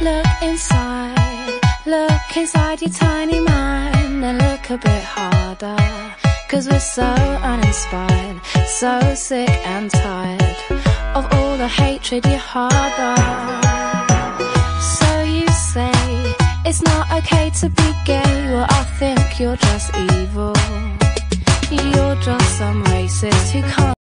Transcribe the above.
Look inside your tiny mind and look a bit harder. 'Cause we're so uninspired, so sick and tired of all the hatred you harbor. So you say it's not okay to be gay. Well, I think you're just evil. You're just some racist who can't